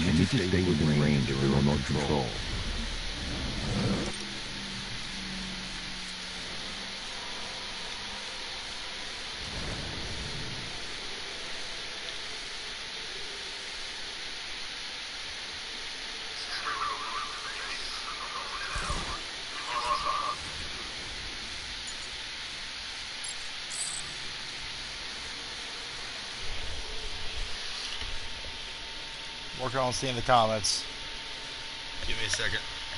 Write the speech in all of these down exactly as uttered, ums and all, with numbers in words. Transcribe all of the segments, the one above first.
You need to stay within range of the remote control. Working on seeing the comments. Give me a second.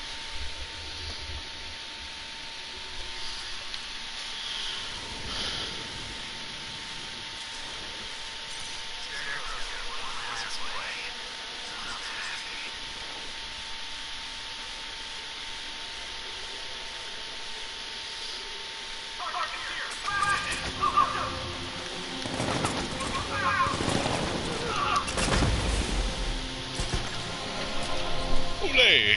Olé!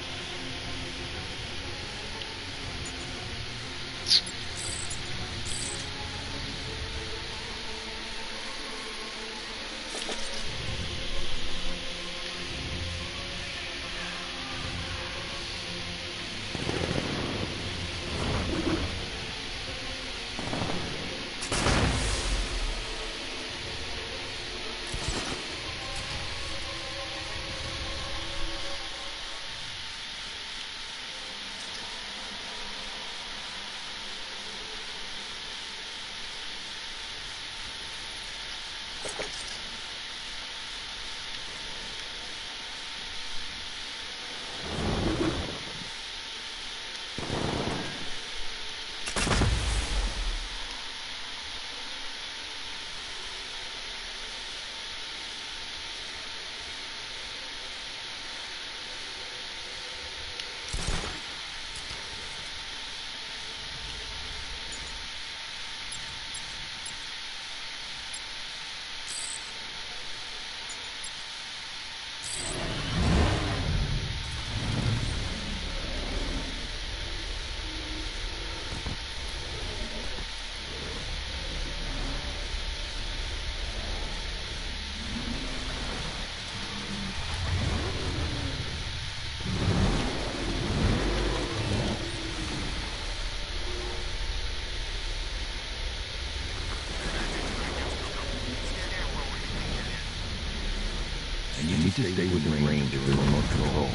And you need to stay within range of the remote control.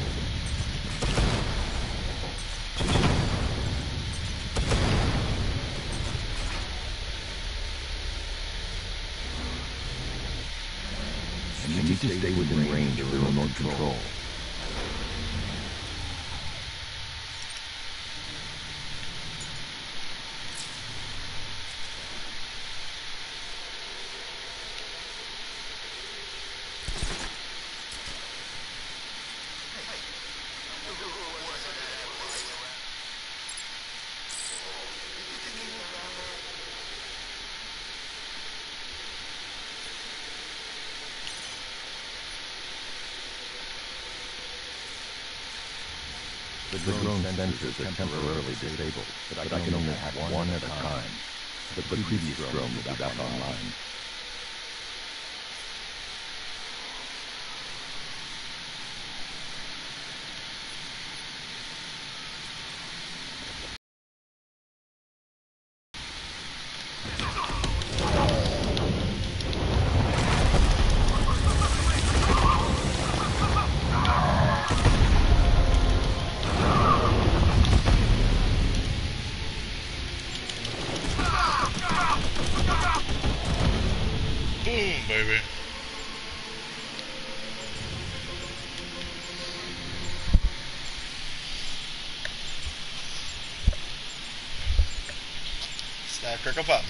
And you need to stay within range of the remote control. The drone sensors are temporarily disabled, but I can only have one at a time. The previous drone will be back online. Boom, baby. Snap, crackle, pop.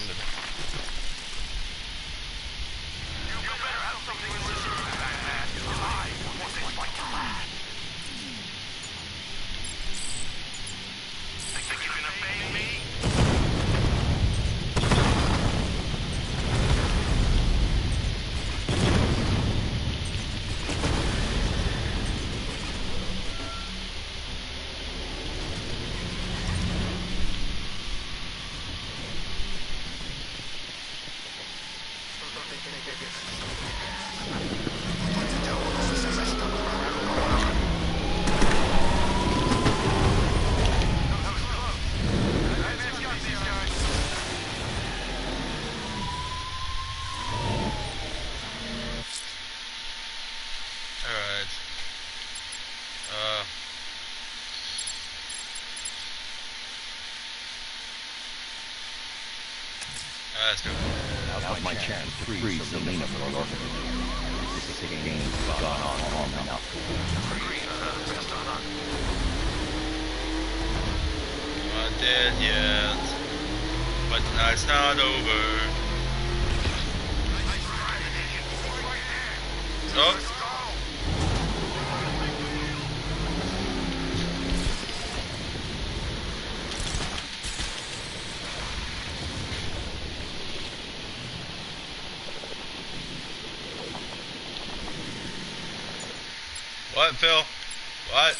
Let's do it. Now's my chance to free Selena from the orphanage. This game's gone on long enough. Not dead yet, but the night's not over. Oh. What, Phil? What?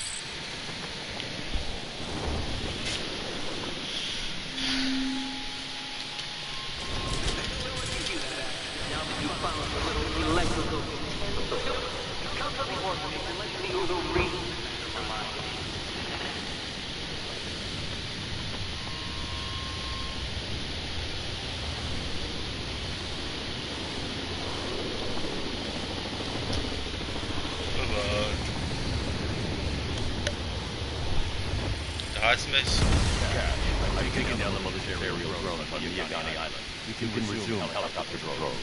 Smith. Yeah, I've taken down the military aerial drone on Yagani Island. You can, you can resume helicopter control.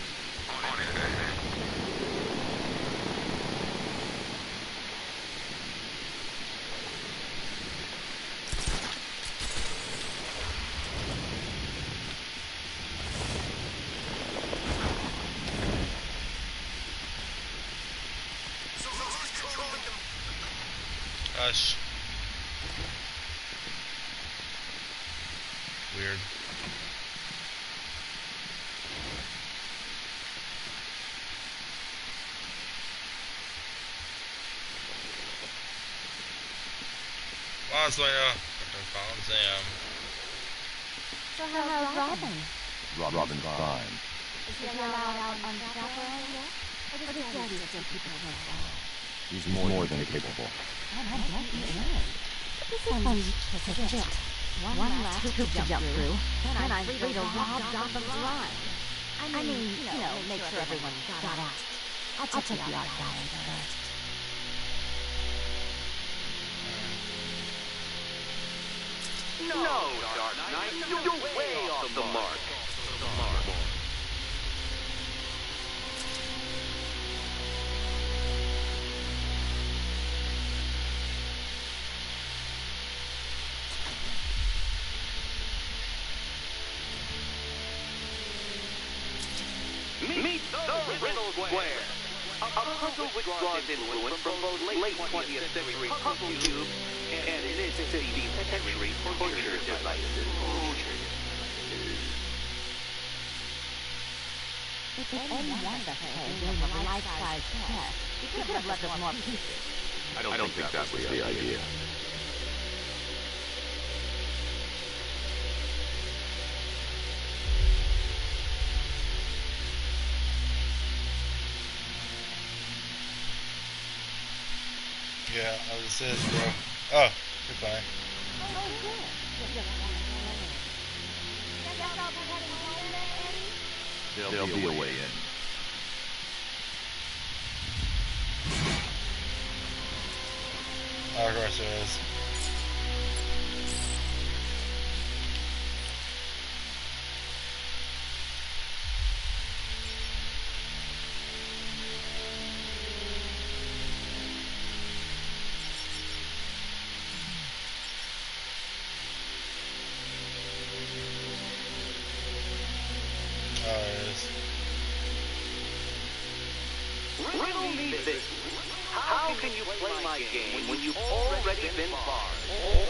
Hush. Weird. Come on, Selena. I'm following Sam. So how's Robin? Rob Robin's fine. Is he allowed out on chaperone yet? Or does Daddy still keep her head down? He's more, more than capable. Oh, I don't know. This is a shit. One, One last hoop to jump, jump through, then I'm, I'm free to rob Gotham's line. I mean, I mean, you know, make sure everyone got out. I'll check, I'll check the archives first. No, Dark Knight, you're way off the mark. Meet the Riddle Square, a puzzle which draws influence from both late twentieth century puzzle cubes and mid-sixteenth century torture devices. If Eddie wanted us to give him a life-size test, he could have left us more pieces. I don't, I don't think, think that was the idea. Yeah, I was this, bro. Oh, goodbye. There'll, There'll be, be a way in. Oh, of course there is. Riddle me this. How can you play my game when you've already been barred?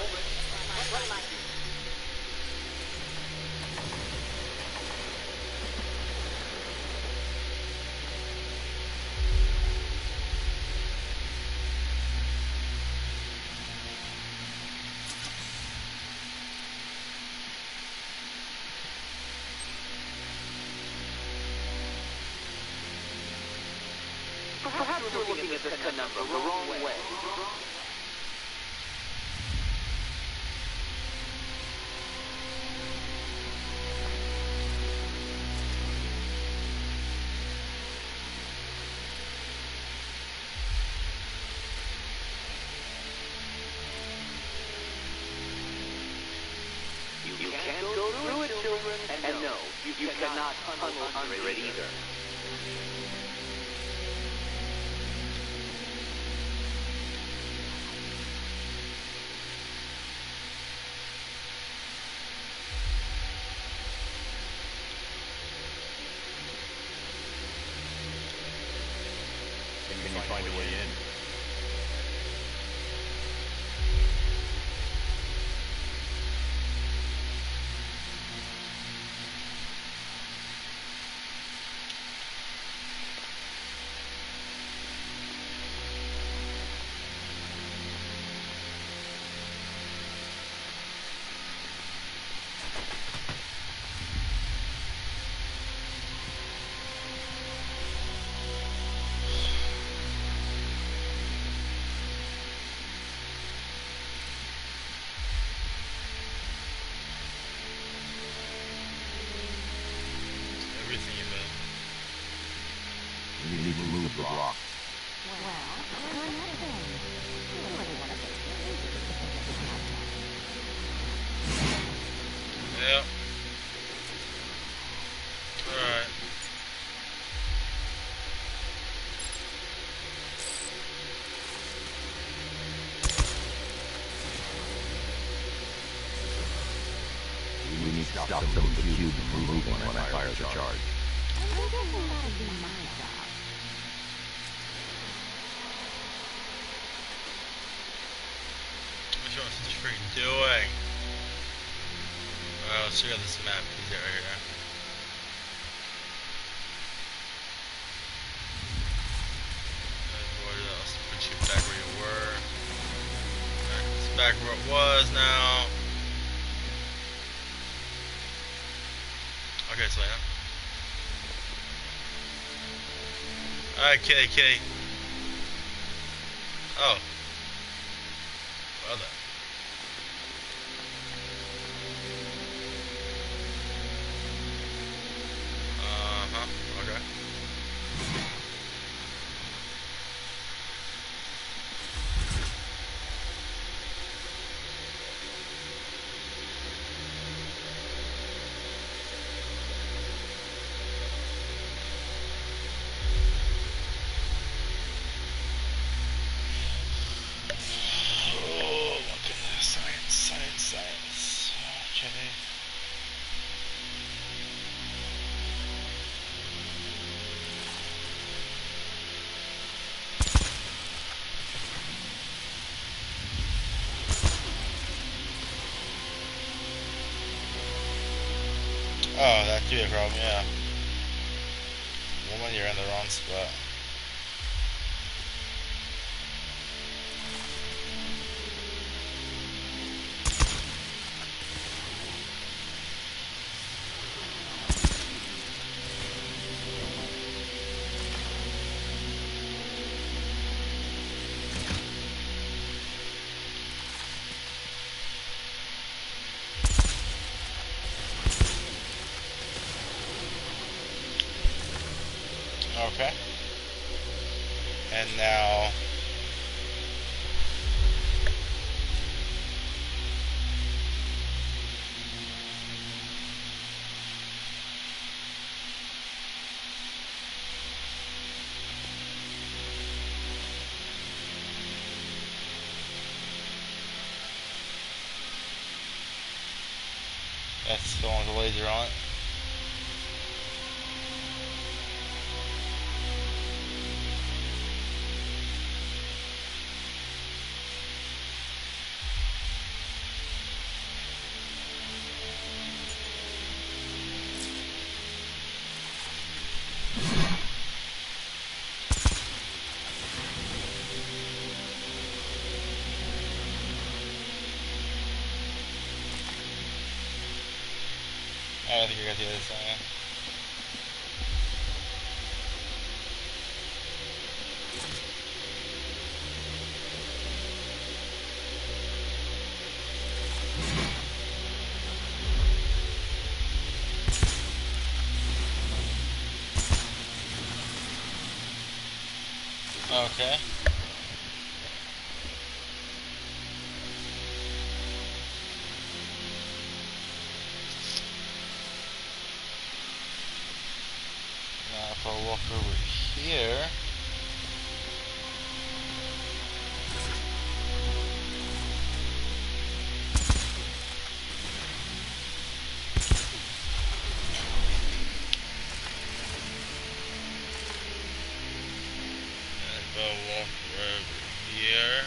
Perhaps you're looking at this conundrum the wrong way. You can't go through it, children, and no, you you cannot tunnel under it either. Can you find a way in? Everything about. You need to move the block. Well, turn that thing. You really want to get crazy to think of this concept. Yep. Alright. We need to stop some of the cube from moving when I fire the charge. I'm guessing that'd be my job. What you want to freaking doing? Alright, let's check out this map. He's right here. What else? Put you back where you were. Alright, it's back where it was now. Okay, Selena. Alright, kitty, kitty. Oh. Well then. Uh-huh, okay. Oh my goodness, science, science, science. Okay. Oh, that could be a problem, yeah. Woman, you're in the wrong spot. Okay. And now that's the one with the laser on it. I think I got the other side. Yeah. Okay. over here. And go walk over here.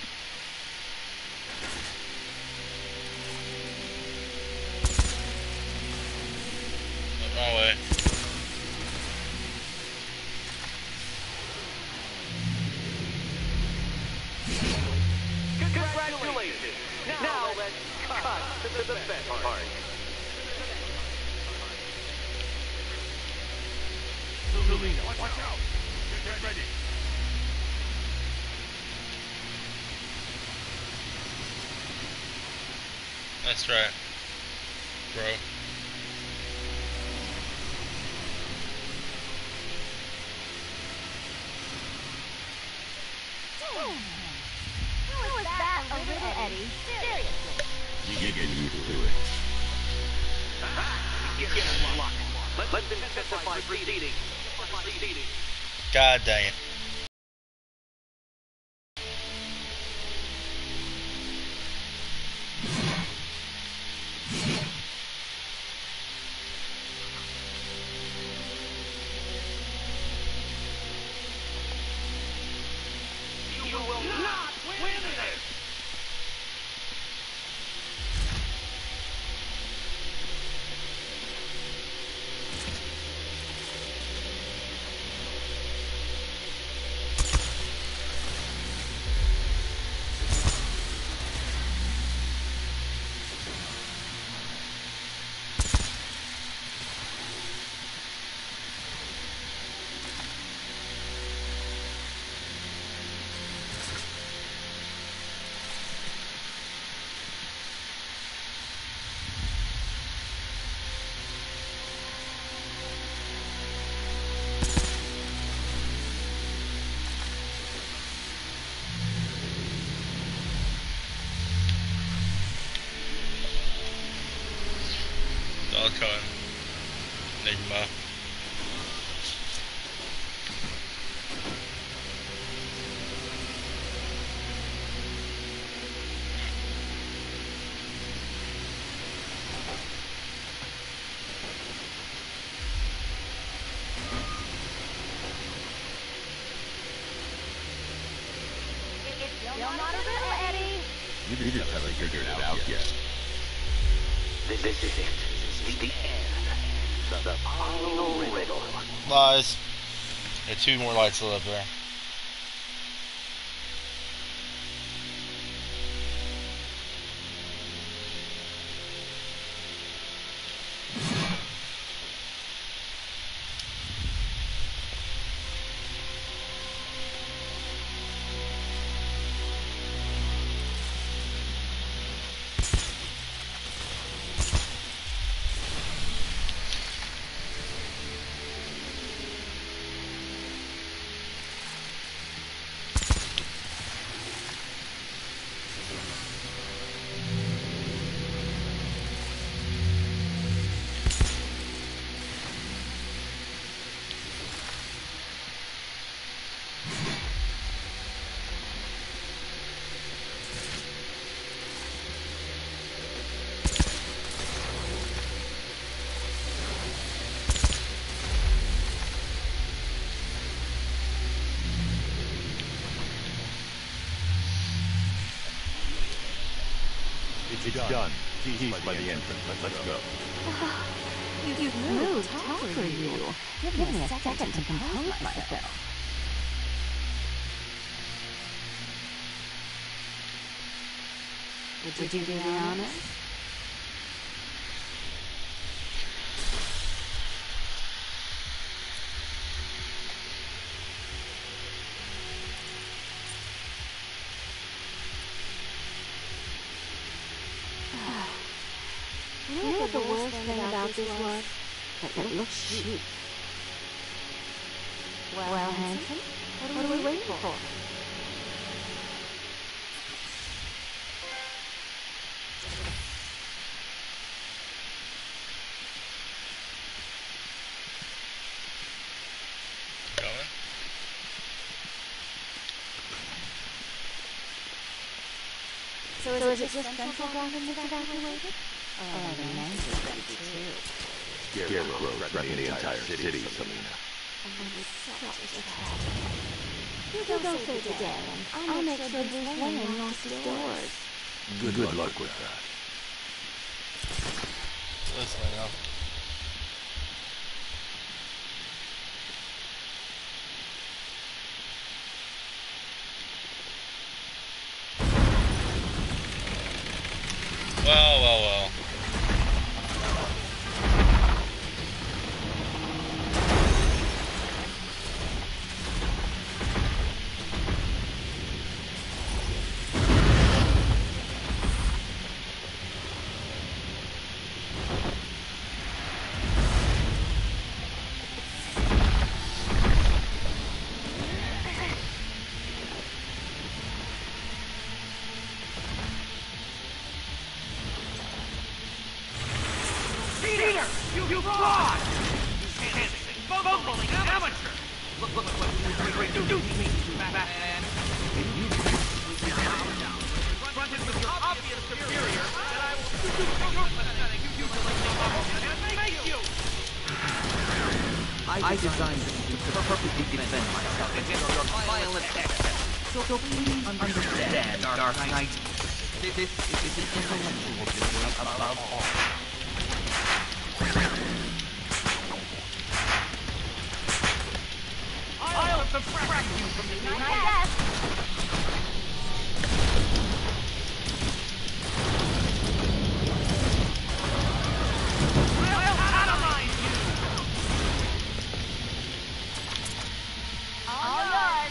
Oh, wrong way. Congratulations. Now let's cut to the best part. Selena, watch out! Get ready! That's right, bro. How is that a little Eddie? Seriously. You get used to it. Get unlocked. Let, let them testify proceedings. Proceedings. God dang it. You will not win this. Falcon. Enigma. Still not a riddle, Eddie. You just haven't figured it out yet. This is it. The end. The, the final riddle. Lies. There are two more lights lit up there. It's done. He's by the entrance. Let's go. You've moved. How are you? Give me a second to compose myself. Would you be honest? You know what the worst thing about this was? That it looks cheap. Well, Hanson, what are we waiting for? So is it just Central Gotham that's evacuated? Or are the Mansions empty too? Scarecrow threatened the entire city, Selena. You go save the day, and I'll make sure Bruce Wayne locks his doors. Good, Good luck with that. Listen now. Well, well, well. You fraud! You dancing, bumbling amateur! Look, look what you do to me, Batman! You calm down. Confronted with your obvious superior, and I will do your pathetic, mutilation and make you! I designed this to perfectly defend myself against your violent excess. So please understand, Dark Knight. This is an intellectual display above all. I'll subtract you from the universe. I guess. I'll atomize you. All yours.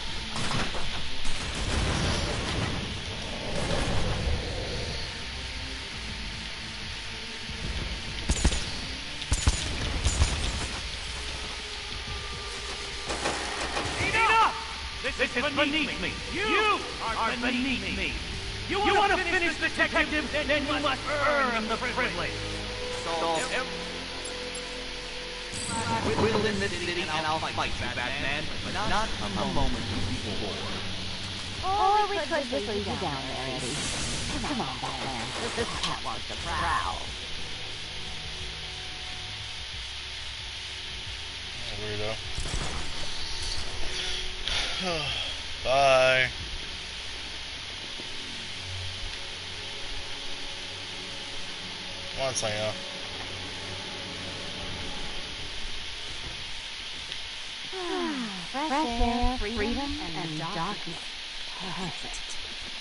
This is beneath me. You are beneath me. You want to finish the detective, then you must earn the privilege. So, we'll win this city and I'll fight you, Batman, but not a moment before. Or we could just leave you down there, Eddie. Come on, Batman. This cat wants to prowl. Weirdo. Bye. Come on, Saya. Fresh air, freedom, and darkness. Perfect.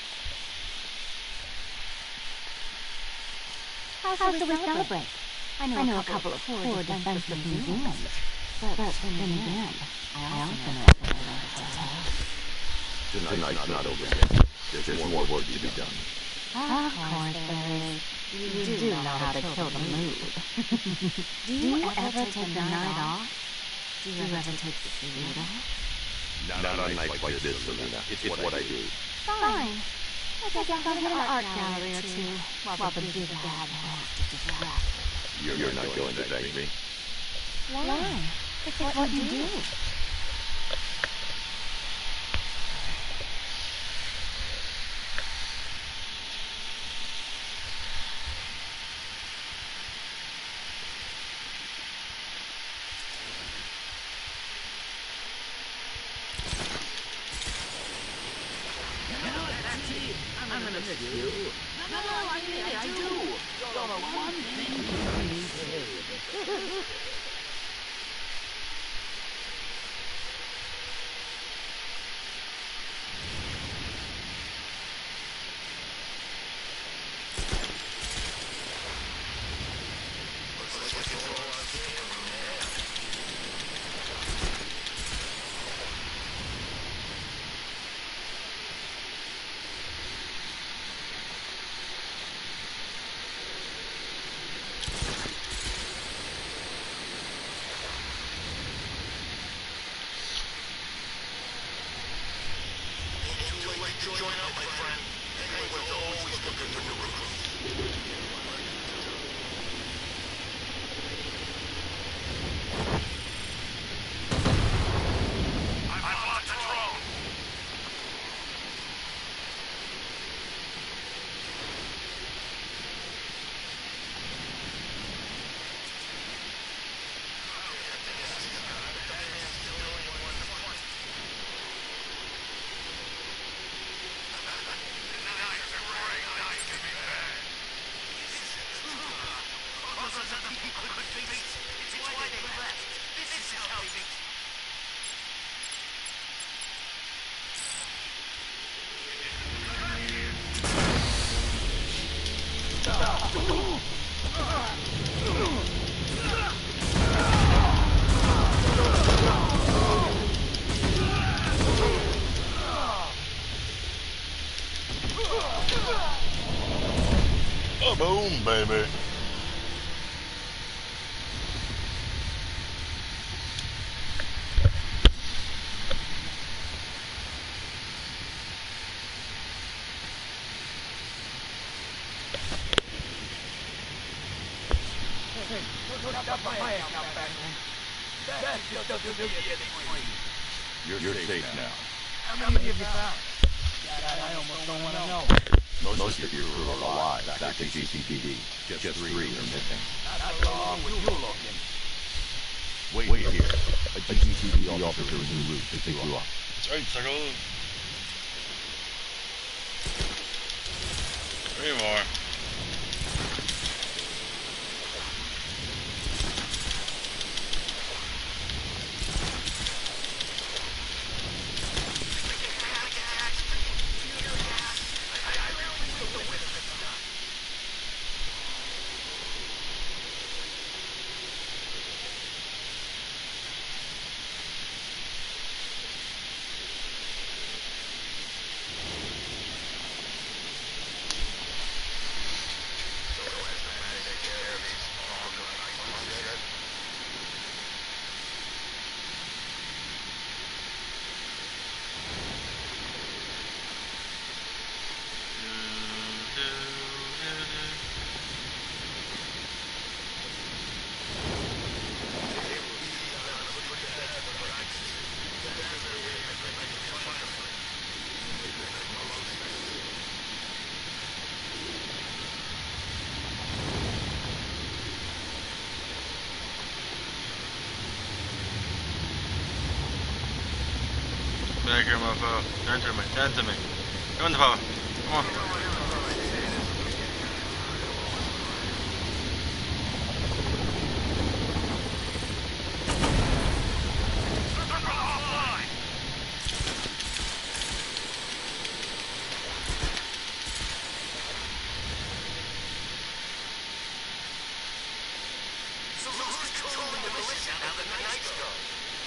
How shall we celebrate? I know, I know a couple of poor defenseless museums, but, but then again, I also know something to tell. Tonight's not over yet. There's more work to be done. Of course there is. You, you do know how to kill the mood. Do you ever take the night off? Do you ever take the suit off? Not on nights like this, Selena. It's what I do. Fine. I guess I'll go to an art gallery or two while the big bad has to distract. You're, You're not going to thank me? Why? It's what you do. I'm gonna miss you. No, no, I mean it, I do. You're the one thing you need to do. Join up, my friend. Anyone's always looking for new recruits. I've lost the drone. Boom, baby. You're, You're safe now. How many have you found? God, I almost don't want to know. Most, Most of your crew are alive back at G C P D. Just, Just three are missing. Not wrong with you looking. Wait, Wait here. A G C P D officer is en route to pick you up. That's right, sucker. Three more. Back here, mofo. Turn to me. Turn to me. Come on, the power. Come on. So who's controlling the militia now that the night's gone?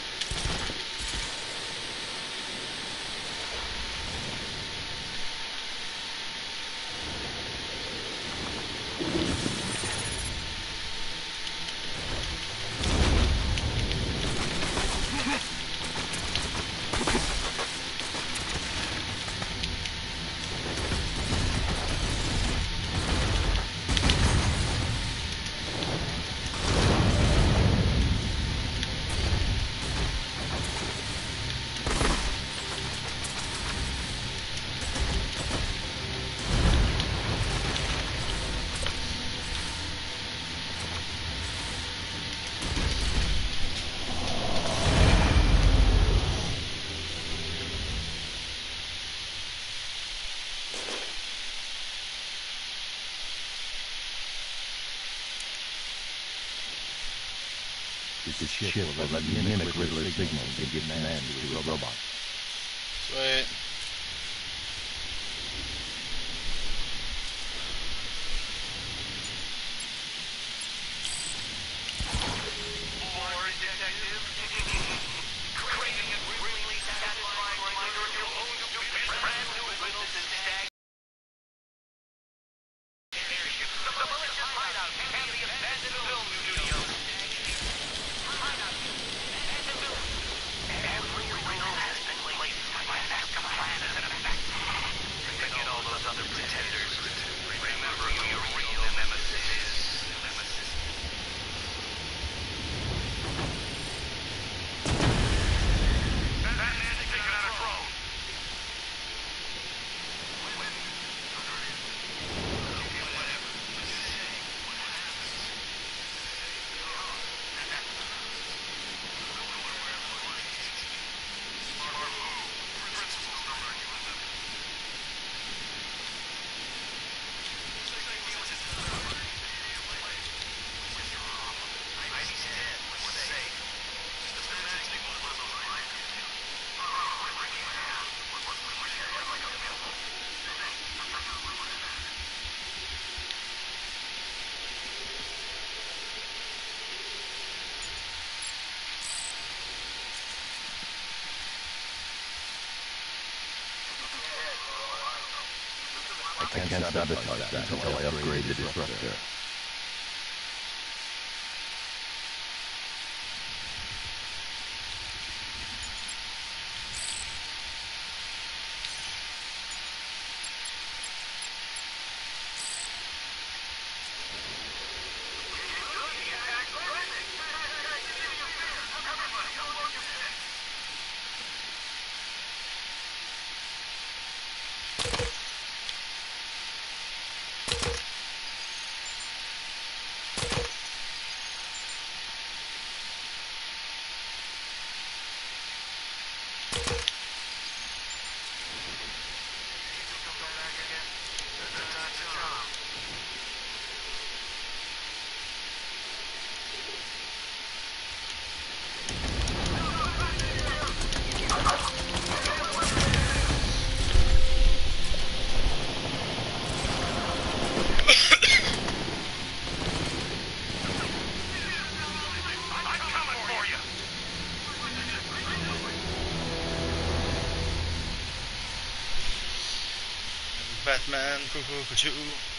This ship will let me mimic Riddler's signals and give commands to a robot. Sweet. More detective. Craving a really satisfying reminder of your own stupid brand new riddles and stag. Airship. The malicious hideout and the abandoned film studio. Hideout. Abandoned film. Every riddle has been placed by my mastermind. I can't sabotage that until I upgrade the disruptor. Batman, cuckoo, cuckoo.